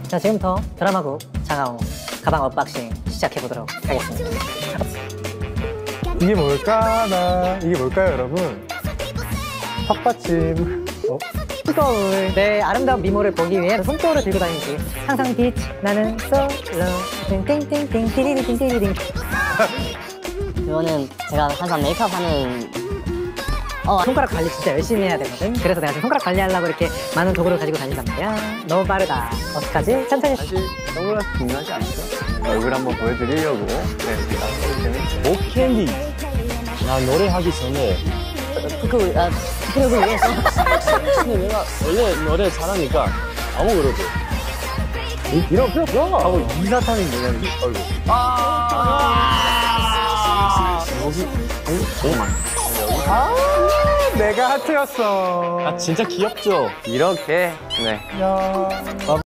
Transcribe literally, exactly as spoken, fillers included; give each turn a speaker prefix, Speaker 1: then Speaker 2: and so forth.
Speaker 1: 자, 지금부터 드라마국 장하오 가방 언박싱 시작해보도록 하겠습니다.
Speaker 2: 이게 뭘까나? 이게 뭘까요, 여러분? 텃받침. 어?
Speaker 1: 거울. 내 아름다운 미모를 보기 위해 손거울을 들고 다니지. 항상 빛 나는 솔로. 띵띵띵띵 띠리링 띠리링.
Speaker 3: 이거는 제가 항상 메이크업 하는
Speaker 1: 어, 손가락 관리 진짜 열심히 해야 되거든. 그래서 내가 지금 손가락 관리하려고 이렇게 많은 도구를 가지고 다닌단 말이야. 너무 빠르다. 어떡하지? 천천히.
Speaker 4: 사실 선글라스 중요하지 않죠? 얼굴 한번 보여드리려고. 네, 제가
Speaker 5: 목캔디. 나 노래하기 전에
Speaker 3: 그, 아, 그리고 위해서
Speaker 5: 근데 내가 원래 노래 잘하니까 아무 그러고
Speaker 2: 이렇게? 하고 이사탄이 뭐냐면 얼굴.
Speaker 5: 아 여기
Speaker 2: 아, 내가 하트였어.
Speaker 5: 아 진짜 귀엽죠?
Speaker 4: 이렇게 네.
Speaker 2: 야.